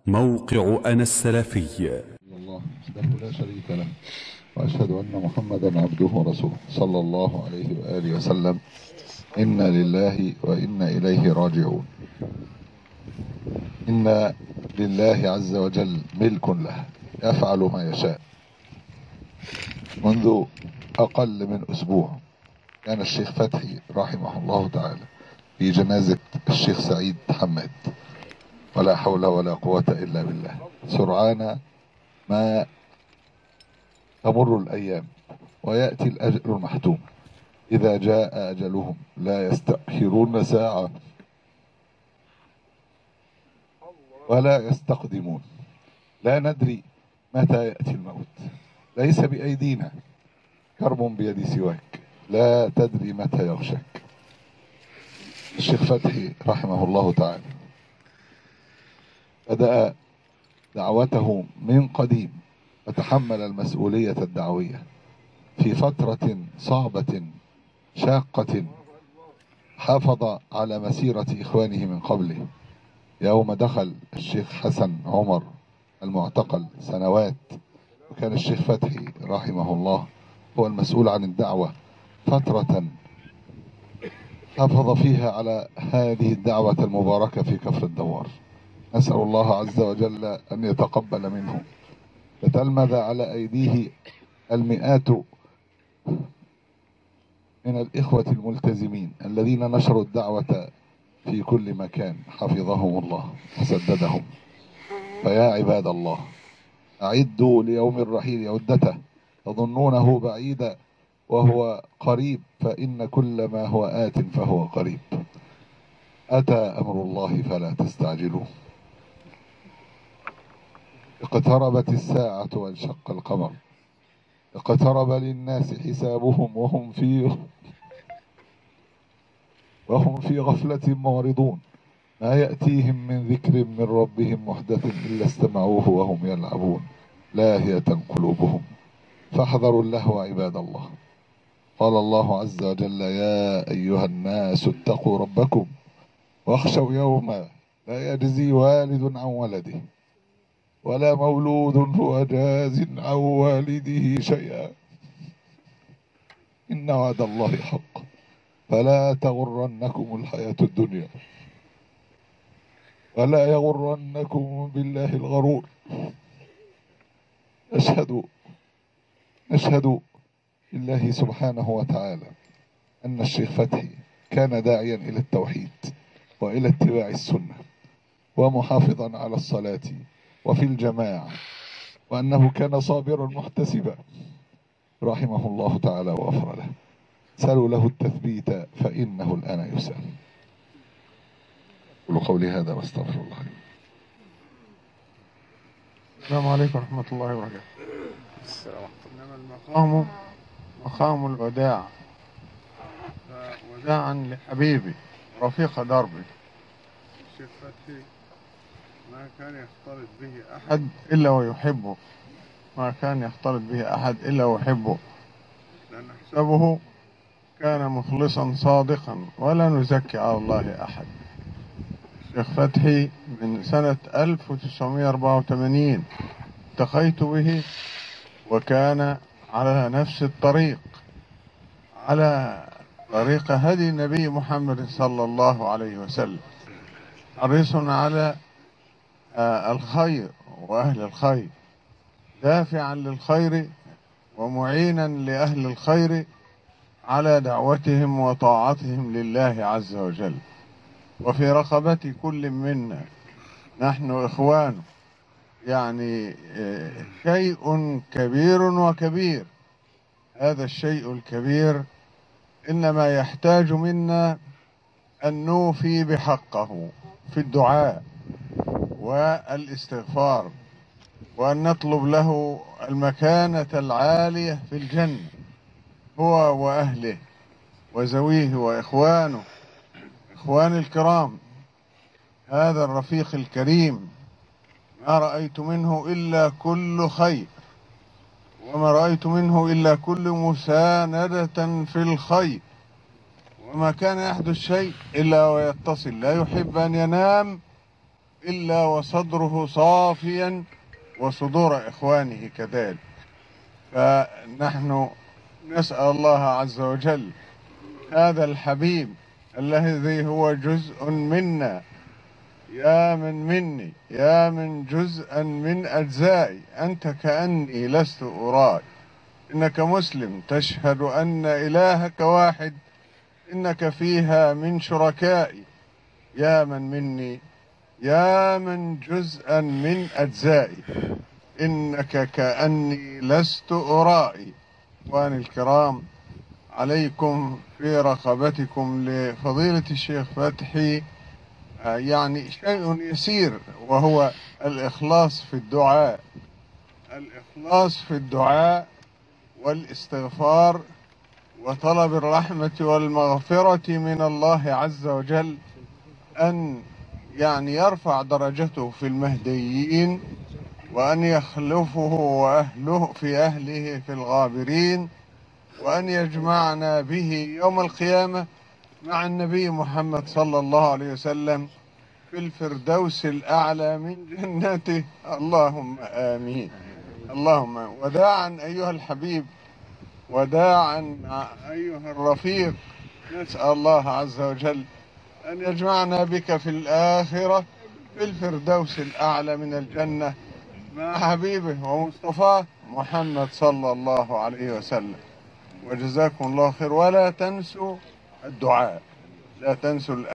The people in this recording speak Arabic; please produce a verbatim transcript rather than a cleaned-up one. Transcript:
موقع أنا السلفي. الله وحده لا شريك له، وأشهد أن محمدا عبده ورسوله صلى الله عليه وآله وسلم. إنا لله وإنا إليه راجعون. إن لله عز وجل ملك له يفعل ما يشاء. منذ أقل من أسبوع كان الشيخ فتحي رحمه الله تعالى في جنازة الشيخ سعيد حماد، ولا حول ولا قوة إلا بالله. سرعان ما تمر الأيام ويأتي الأجل المحتوم. إذا جاء أجلهم لا يستأخرون ساعة ولا يستقدمون. لا ندري متى يأتي الموت، ليس بأيدينا، كرب بيد سواك، لا تدري متى يغشك. الشيخ فتحي رحمه الله تعالى بدأ دعوته من قديم، وتحمل المسؤولية الدعوية في فترة صعبة شاقة. حافظ على مسيرة إخوانه من قبله. يوم دخل الشيخ حسن عمر المعتقل سنوات، وكان الشيخ فتحي رحمه الله هو المسؤول عن الدعوة فترة حافظ فيها على هذه الدعوة المباركة في كفر الدوار. نسأل الله عز وجل أن يتقبل منه. فتلمذ على أيديه المئات من الإخوة الملتزمين الذين نشروا الدعوة في كل مكان، حفظهم الله وسددهم. فيا عباد الله، أعدوا ليوم الرحيل عدته، تظنونه بعيدا وهو قريب، فإن كل ما هو آت فهو قريب. أتى أمر الله فلا تستعجلوه. اقتربت الساعة وانشق القمر، اقترب للناس حسابهم وهم في وهم في غفلة معرضون. ما يأتيهم من ذكر من ربهم محدث إلا استمعوه وهم يلعبون، لاهية قلوبهم. فاحذروا اللهو عباد الله. قال الله عز وجل: يا أيها الناس اتقوا ربكم واخشوا يوما لا يجزي والد عن ولده ولا مولود هو جاز عن والده شيئا، إن وعد الله حق، فلا تغرنكم الحياة الدنيا ولا يغرنكم بالله الغرور. نشهد نشهد لله سبحانه وتعالى أن الشيخ فتحي كان داعيا إلى التوحيد وإلى اتباع السنة، ومحافظا على الصلاة وفي الجماعة، وأنه كان صابرا محتسبا رحمه الله تعالى وغفر له. سألوا له التثبيت فإنه الآن يسأل. قولوا قولي هذا واستغفر الله. السلام عليكم ورحمة الله وبركاته. السلام. إنما المقام مقام الوداع، وداعا لحبيبي رفيق دربي الشيخ فتحي. ما كان يختلط به أحد إلا ويحبه، ما كان يختلط به أحد إلا ويحبه، لأن حسابه كان مخلصا صادقا، ولا نزكي على الله أحد. الشيخ فتحي من سنة ألف وتسعمائة وأربعة وثمانين التقيت به، وكان على نفس الطريق، على طريق هدي النبي محمد صلى الله عليه وسلم، حريص على الخير وأهل الخير، دافعا للخير ومعينا لأهل الخير على دعوتهم وطاعتهم لله عز وجل. وفي رقبة كل منا نحن إخوانه، يعني شيء كبير وكبير. هذا الشيء الكبير إنما يحتاج منا أن نوفي بحقه في الدعاء والاستغفار، وأن نطلب له المكانة العالية في الجنة، هو وأهله وزويه وإخوانه، إخوان الكرام. هذا الرفيق الكريم ما رأيت منه إلا كل خير، وما رأيت منه إلا كل مساندة في الخير، وما كان يحدث شيء إلا ويتصل، لا يحب أن ينام إلا وصدره صافيا وصدور إخوانه كذلك. فنحن نسأل الله عز وجل هذا الحبيب الذي هو جزء منا، يا من مني يا من جزءا من أجزائي، أنت كأني لست أراك، إنك مسلم تشهد أن إلهك واحد، إنك فيها من شركائي، يا من مني يا من جزءا من أجزائي، إنك كأني لست أرائي. إخواني الكرام، عليكم في رقبتكم لفضيلة الشيخ فتحي يعني شيء يسير، وهو الإخلاص في الدعاء، الإخلاص في الدعاء والاستغفار وطلب الرحمة والمغفرة من الله عز وجل، أن يعني يرفع درجته في المهديين، وأن يخلفه وأهله في أهله في الغابرين، وأن يجمعنا به يوم القيامة مع النبي محمد صلى الله عليه وسلم في الفردوس الأعلى من جنته، اللهم آمين. اللهم وداعا أيها الحبيب، وداعا أيها الرفيق، نسأل الله عز وجل أن يجمعنا بك في الآخرة في الفردوس الأعلى من الجنة مع حبيبه ومصطفاه محمد صلى الله عليه وسلم. وجزاكم الله خير، ولا تنسوا الدعاء، لا تنسوا